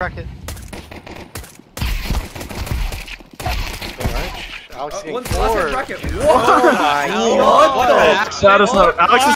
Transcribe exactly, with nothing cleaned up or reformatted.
bracket. Alright. Alex Uh, getting one last four. bracket. Oh my god. That is not. Alex is